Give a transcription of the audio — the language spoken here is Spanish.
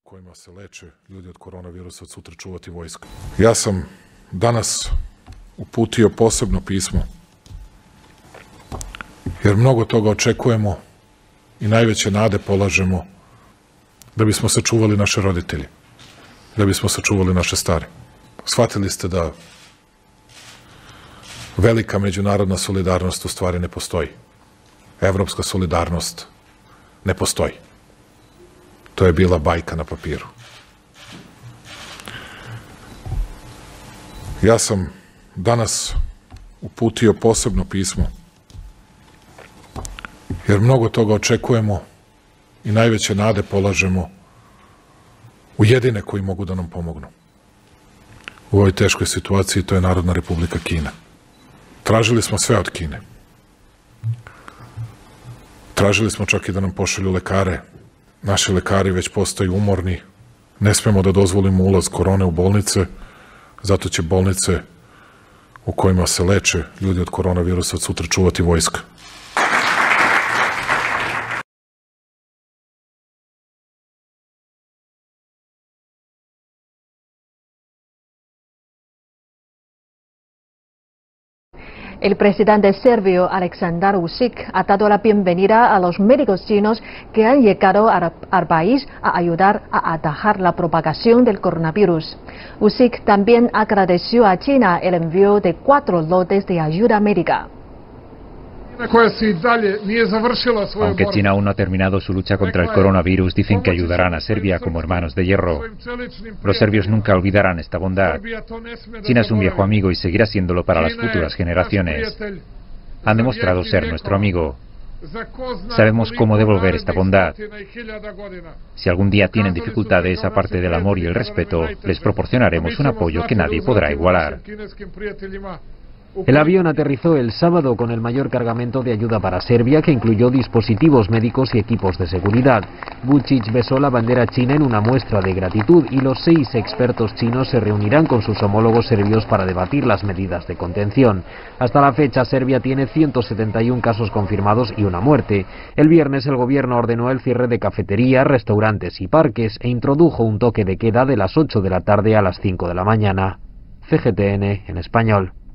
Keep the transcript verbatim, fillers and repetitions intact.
kojima se leče ljudi od koronavirusa od sutra čuvati vojska. Ja sam danas uputio posebno pismo, jer mnogo toga očekujemo i najveće nade polažemo da bismo sačuvali naše roditelje, da bismo sačuvali naše stare. Shvatili ste da velika međunarodna solidarnost u stvari ne postoji. Evropska solidarnost ne postoji. To je bila bajka na papiru. Ja sam danas uputio posebno pismo, jer mnogo toga očekujemo i najveće nade polažemo u jedine koji mogu da nam pomognu. U ovoj teškoj situaciji to je Narodna Republika Kina. Tražili smo sve od Kine. Tražili smo čak i da nam pošalju lekare. Naši lekari već postaju umorni. Ne smemo da dozvolimo ulaz korone u bolnice, zato će bolnice u kojima se leče ljudi od koronavirusa od sutra čuvati vojska. El presidente serbio Aleksandar Vučić ha dado la bienvenida a los médicos chinos que han llegado al país a ayudar a atajar la propagación del coronavirus. Vučić también agradeció a China el envío de cuatro lotes de ayuda médica. Aunque China aún no ha terminado su lucha contra el coronavirus, dicen que ayudarán a Serbia como hermanos de hierro. Los serbios nunca olvidarán esta bondad. China es un viejo amigo y seguirá siéndolo para las futuras generaciones. Han demostrado ser nuestro amigo. Sabemos cómo devolver esta bondad. Si algún día tienen dificultades, aparte del amor y el respeto, les proporcionaremos un apoyo que nadie podrá igualar. El avión aterrizó el sábado con el mayor cargamento de ayuda para Serbia, que incluyó dispositivos médicos y equipos de seguridad. Vučić besó la bandera china en una muestra de gratitud y los seis expertos chinos se reunirán con sus homólogos serbios para debatir las medidas de contención. Hasta la fecha, Serbia tiene ciento setenta y uno casos confirmados y una muerte. El viernes el gobierno ordenó el cierre de cafeterías, restaurantes y parques e introdujo un toque de queda de las ocho de la tarde a las cinco de la mañana. C G T N en español.